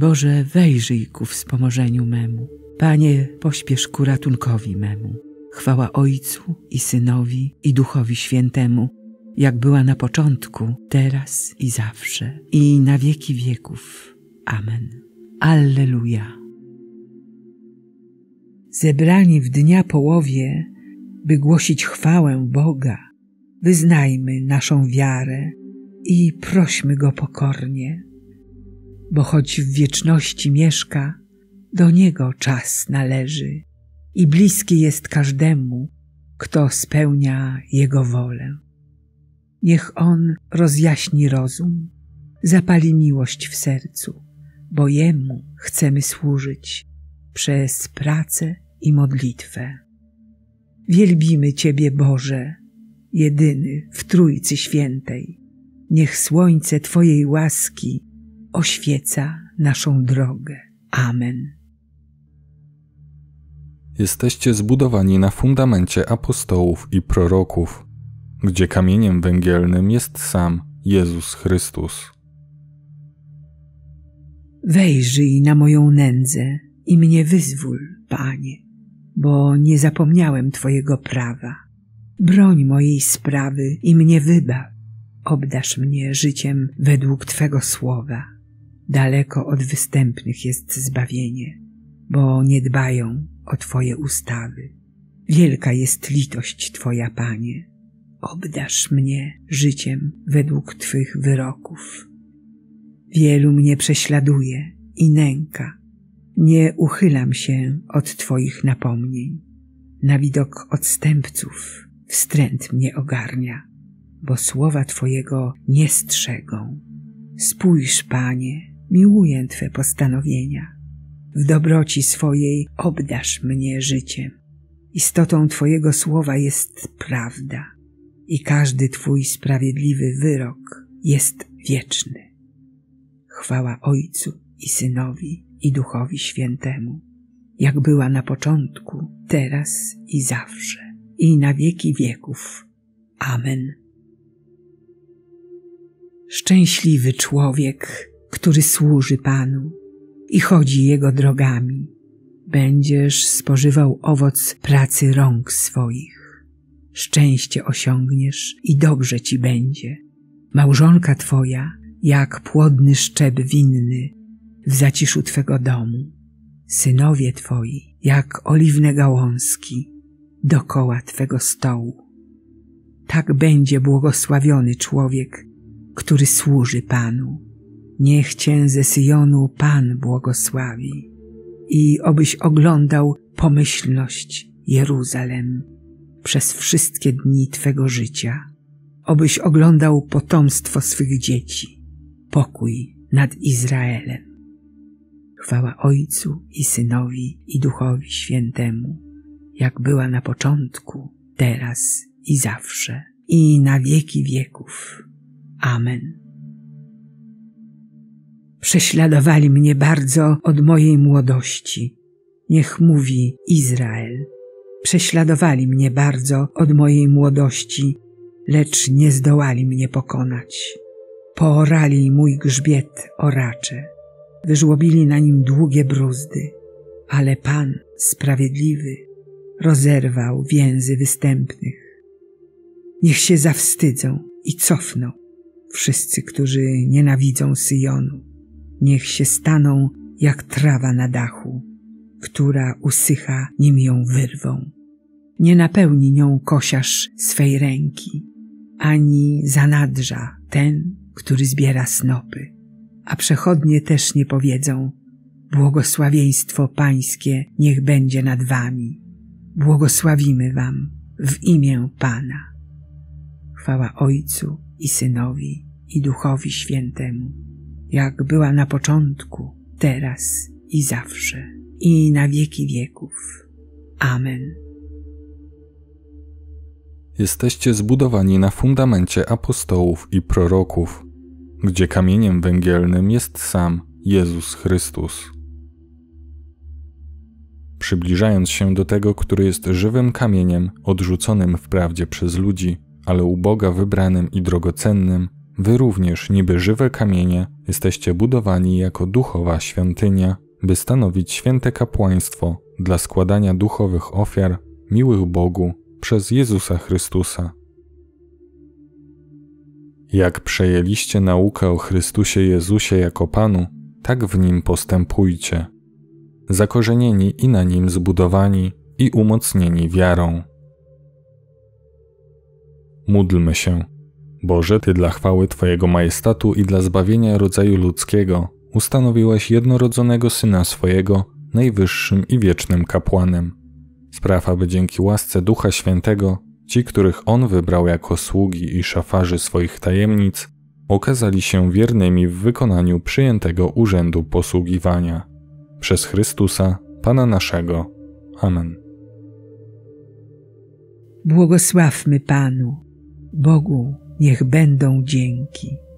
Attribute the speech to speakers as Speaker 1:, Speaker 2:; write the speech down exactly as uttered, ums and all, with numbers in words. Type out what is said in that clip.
Speaker 1: Boże, wejrzyj ku wspomożeniu memu. Panie, pośpiesz ku ratunkowi memu. Chwała Ojcu i Synowi i Duchowi Świętemu, jak była na początku, teraz i zawsze, i na wieki wieków. Amen. Alleluja. Zebrani w dnia połowie, by głosić chwałę Boga, wyznajmy naszą wiarę i prośmy Go pokornie, bo choć w wieczności mieszka, do Niego czas należy i bliski jest każdemu, kto spełnia Jego wolę. Niech On rozjaśni rozum, zapali miłość w sercu, bo Jemu chcemy służyć przez pracę i modlitwę. Wielbimy Ciebie, Boże, jedyny w Trójcy Świętej. Niech słońce Twojej łaski oświeca naszą drogę. Amen.
Speaker 2: Jesteście zbudowani na fundamencie apostołów i proroków, gdzie kamieniem węgielnym jest sam Jezus Chrystus.
Speaker 1: Wejrzyj na moją nędzę i mnie wyzwól, Panie, bo nie zapomniałem Twojego prawa. Broń mojej sprawy i mnie wybaw. Obdarz mnie życiem według Twego słowa. Daleko od występnych jest zbawienie, bo nie dbają o Twoje ustawy. Wielka jest litość Twoja, Panie. Obdarz mnie życiem według Twych wyroków. Wielu mnie prześladuje i nęka. Nie uchylam się od Twoich napomnień. Na widok odstępców wstręt mnie ogarnia, bo słowa Twojego nie strzegą. Spójrz, Panie, miłuję Twe postanowienia. W dobroci swojej obdarz mnie życiem. Istotą Twojego słowa jest prawda i każdy Twój sprawiedliwy wyrok jest wieczny. Chwała Ojcu i Synowi i Duchowi Świętemu, jak była na początku, teraz i zawsze, i na wieki wieków. Amen. Szczęśliwy człowiek, który służy Panu i chodzi Jego drogami. Będziesz spożywał owoc pracy rąk swoich. Szczęście osiągniesz i dobrze Ci będzie. Małżonka Twoja jak płodny szczep winny w zaciszu Twego domu. Synowie Twoi jak oliwne gałązki dokoła Twego stołu. Tak będzie błogosławiony człowiek, który służy Panu. Niech Cię ze Syjonu Pan błogosławi i obyś oglądał pomyślność Jeruzalem przez wszystkie dni Twego życia. Obyś oglądał potomstwo swych dzieci, pokój nad Izraelem. Chwała Ojcu i Synowi i Duchowi Świętemu, jak była na początku, teraz i zawsze, i na wieki wieków. Amen. Prześladowali mnie bardzo od mojej młodości. Niech mówi Izrael. Prześladowali mnie bardzo od mojej młodości, lecz nie zdołali mnie pokonać. Poorali mój grzbiet oracze, wyżłobili na nim długie bruzdy, ale Pan sprawiedliwy rozerwał więzy występnych. Niech się zawstydzą i cofną wszyscy, którzy nienawidzą Syjonu. Niech się staną jak trawa na dachu, która usycha, nim ją wyrwą. Nie napełni nią kosiarz swej ręki, ani zanadrza ten, który zbiera snopy. A przechodnie też nie powiedzą: błogosławieństwo Pańskie niech będzie nad wami. Błogosławimy wam w imię Pana. Chwała Ojcu i Synowi i Duchowi Świętemu, jak była na początku, teraz i zawsze, i na wieki wieków. Amen.
Speaker 2: Jesteście zbudowani na fundamencie apostołów i proroków, gdzie kamieniem węgielnym jest sam Jezus Chrystus. Przybliżając się do tego, który jest żywym kamieniem, odrzuconym wprawdzie przez ludzi, ale u Boga wybranym i drogocennym, wy również, niby żywe kamienie, jesteście budowani jako duchowa świątynia, by stanowić święte kapłaństwo dla składania duchowych ofiar, miłych Bogu, przez Jezusa Chrystusa. Jak przejęliście naukę o Chrystusie Jezusie jako Panu, tak w Nim postępujcie, zakorzenieni i na Nim zbudowani i umocnieni wiarą. Módlmy się. Boże, Ty dla chwały Twojego majestatu i dla zbawienia rodzaju ludzkiego ustanowiłeś jednorodzonego Syna swojego najwyższym i wiecznym kapłanem. Spraw, aby dzięki łasce Ducha Świętego ci, których On wybrał jako sługi i szafarzy swoich tajemnic, okazali się wiernymi w wykonaniu przyjętego urzędu posługiwania. Przez Chrystusa, Pana naszego. Amen.
Speaker 1: Błogosławmy Panu. Bogu niech będą dzięki.